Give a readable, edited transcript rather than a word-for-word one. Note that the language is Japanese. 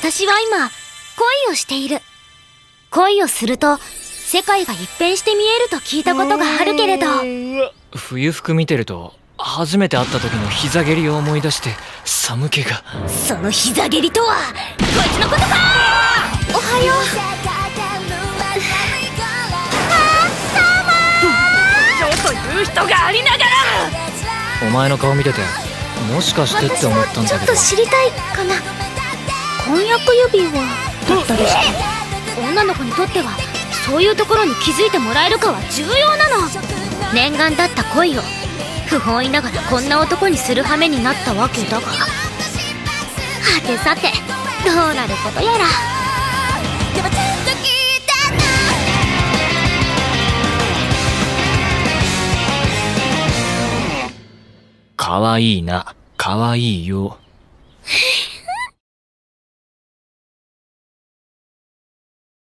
私は今、恋をしている。恋をすると、世界が一変して見えると聞いたことがあるけれど。 冬服見てると、初めて会った時の膝蹴りを思い出して、寒気が。 その膝蹴りとは、こいつのことか。おはよう。 ちょっと言う人がありながら。 お前の顔見てて、もしかしてって思ったんだけど。 ちょっと知りたいかな。婚約指輪だったりして。女の子にとってはそういうところに気づいてもらえるかは重要なの。念願だった恋を不本意ながらこんな男にする羽目になったわけだが、はてさてどうなることやら。 かわいいな、かわいいよ。